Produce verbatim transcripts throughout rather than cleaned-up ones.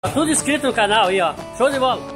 Tudo inscrito no canal aí, ó. Show de bola.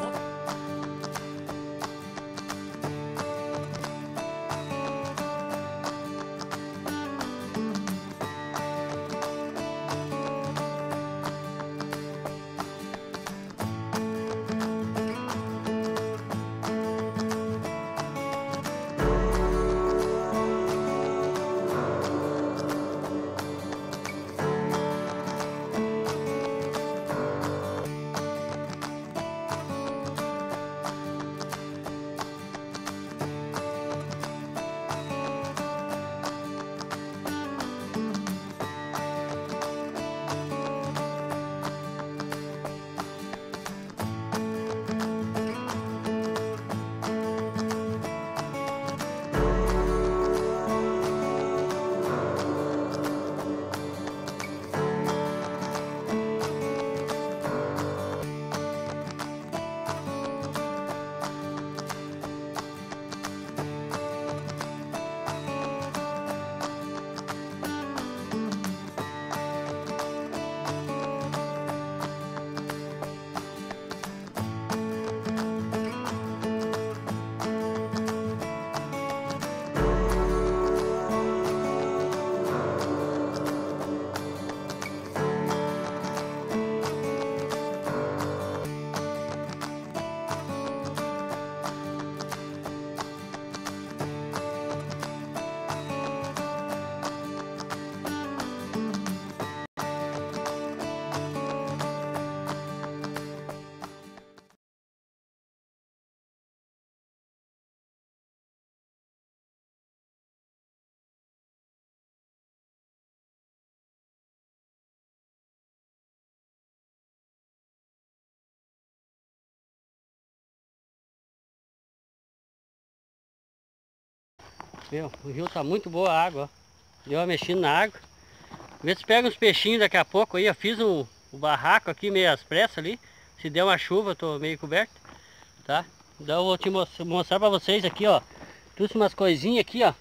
Meu, o rio tá muito boa a água, ó. Deu uma mexida na água. Vê se pega uns peixinhos daqui a pouco aí. Eu fiz um, um barraco aqui meio às pressas ali. Se der uma chuva eu tô meio coberto, tá? Então eu vou te mostrar pra vocês aqui, ó. Trouxe umas coisinhas aqui, ó,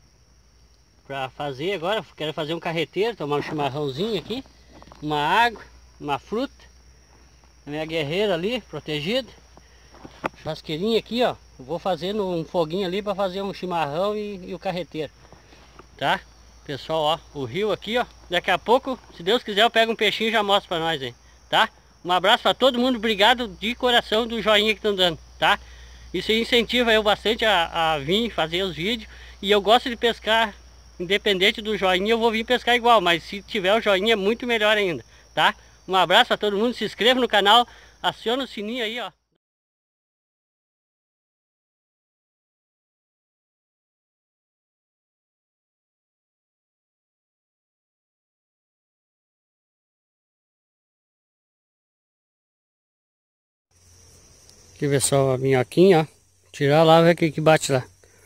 pra fazer agora. Quero fazer um carreteiro, tomar um chimarrãozinho aqui. Uma água, uma fruta. A minha guerreira ali, protegida. Churrasqueirinha aqui, ó. Vou fazendo um foguinho ali para fazer um chimarrão e, e o carreteiro, tá? Pessoal, ó, o rio aqui, ó. Daqui a pouco, se Deus quiser, eu pego um peixinho e já mostro para nós aí, tá? Um abraço para todo mundo, obrigado de coração do joinha que estão dando, tá? Isso incentiva eu bastante a, a vir fazer os vídeos. E eu gosto de pescar, independente do joinha, eu vou vir pescar igual. Mas se tiver o joinha é muito melhor ainda, tá? Um abraço para todo mundo, se inscreva no canal, aciona o sininho aí, ó. Aqui pessoal, a minhoquinha, ó. Tirar lá, ver o que que bate lá.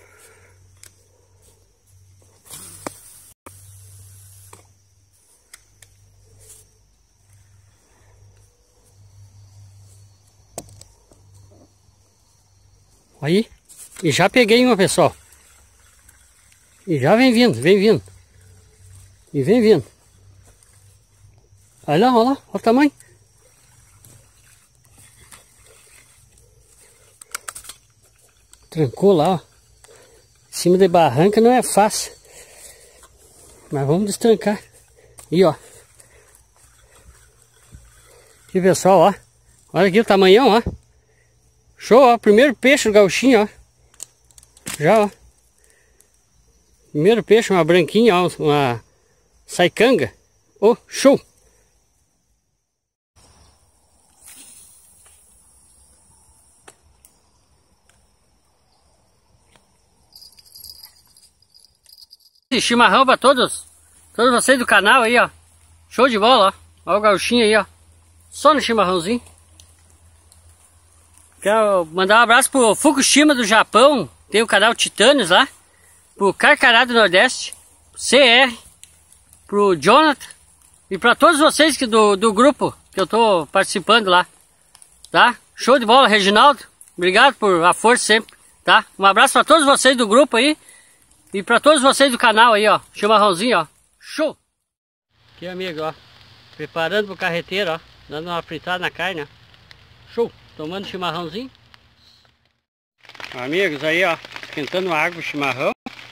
Aí, e já peguei uma, pessoal. E já vem vindo, vem vindo. E vem vindo. Olha lá, olha lá, olha o tamanho. Trancou lá, ó. Em cima de barranca não é fácil. Mas vamos destrancar. E ó. Aqui pessoal, ó. Olha aqui o tamanhão, ó. Show, ó. Primeiro peixe do gauchinho, ó. Já, ó. Primeiro peixe, uma branquinha, ó. Uma saicanga. Ó, show. Chimarrão para todos, todos vocês do canal aí, ó. Show de bola, ó. Olha o gauchinho aí, ó. Só no chimarrãozinho. Quero mandar um abraço pro Fukushima do Japão. Tem o canal Titânios lá. Pro Carcará do Nordeste. C R. Pro Jonathan. E para todos vocês que do, do grupo que eu tô participando lá. Tá? Show de bola, Reginaldo. Obrigado por a força sempre. Tá? Um abraço para todos vocês do grupo aí. E para todos vocês do canal aí, ó. Chimarrãozinho, ó. Show! Aqui, amigo, ó. Preparando pro carreteiro, ó. Dando uma fritada na carne, ó. Show! Tomando chimarrãozinho. Amigos, aí ó, esquentando a água, o chimarrão.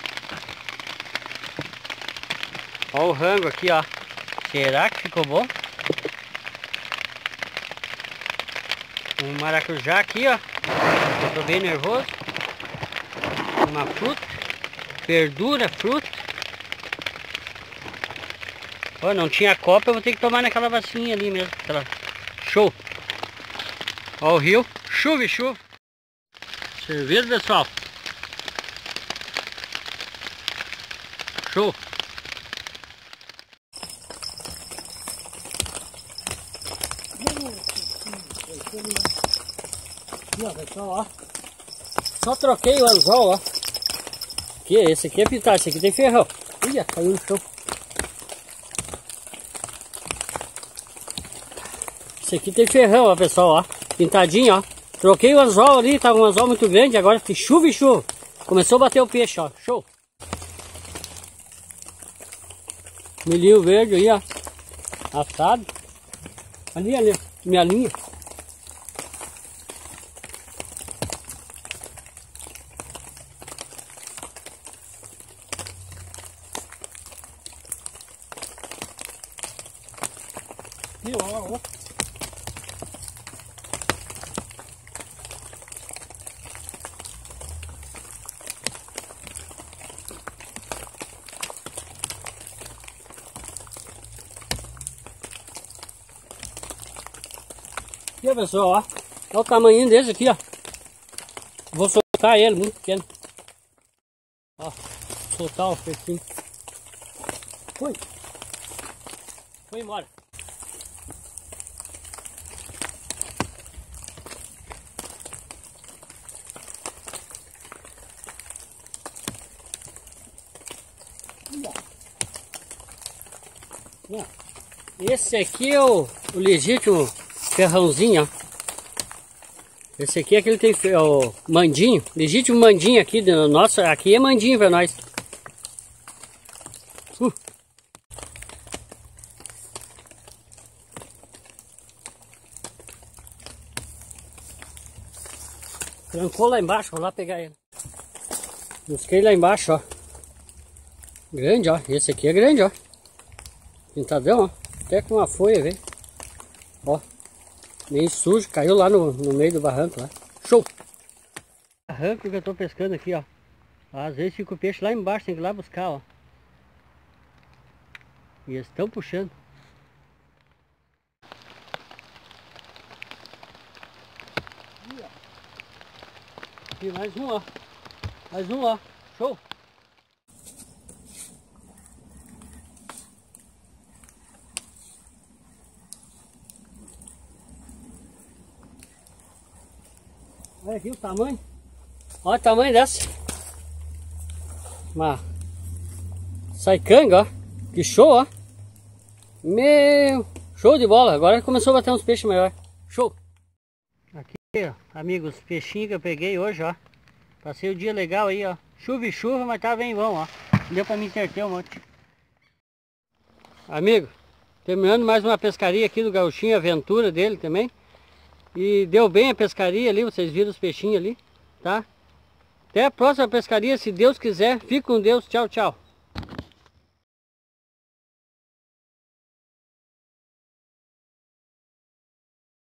Ó o rango aqui, ó. Será que ficou bom? Um maracujá aqui, ó. Eu tô bem nervoso. Uma fruta. Verdura, fruta. Ó, não tinha copa, eu vou ter que tomar naquela vacininha ali mesmo. Aquela... Show! Ó o rio. Chuva e chuva. Cerveja, pessoal. Show. Aqui, ó, pessoal, ó. Só troquei o anzol, ó. Aqui, esse aqui é pintado, esse aqui tem ferrão. Ih, caiu no chão. Esse aqui tem ferrão, ó, pessoal, ó. Pintadinho, ó. Troquei o anzol ali, tava um anzol muito grande, agora tem chuva e chuva. Começou a bater o peixe, ó. Show. Milhinho verde aí, ó. Assado. Ali, ali, minha linha. E ó, ó. Aqui, pessoal, ó. Olha o tamanho desse aqui, ó. Vou soltar ele, muito pequeno. Ó, soltar o peixinho. Foi. Foi embora. Esse aqui é o, o legítimo ferrãozinho, ó. Esse aqui é aquele que tem o mandinho, legítimo mandinho aqui, nossa, aqui é mandinho pra nós. Uh. Trancou lá embaixo, vou lá pegar ele. Busquei lá embaixo, ó. Grande, ó. Esse aqui é grande, ó. Pintadão, ó. Até com uma folha, velho. Ó. Meio sujo, caiu lá no, no meio do barranco lá. Show! Barranco que eu tô pescando aqui, ó. Às vezes fica o peixe lá embaixo, tem que ir lá buscar, ó. E eles estão puxando. Aqui mais um, ó. Mais um, ó. Show! Olha aqui o tamanho. Olha o tamanho dessa. Uma saicanga, ó. Que show, ó. Meu, show de bola. Agora começou a bater uns peixes maiores. Show. Aqui, ó, amigos, peixinhos que eu peguei hoje, ó. Passei o dia legal aí, ó. Chuva e chuva, mas tá bem bom, ó. Deu pra me entreter um monte. Amigo, terminando mais uma pescaria aqui do Gauchinho, aventura dele também. E deu bem a pescaria ali, vocês viram os peixinhos ali, tá? Até a próxima pescaria, se Deus quiser. Fique com Deus. Tchau, tchau.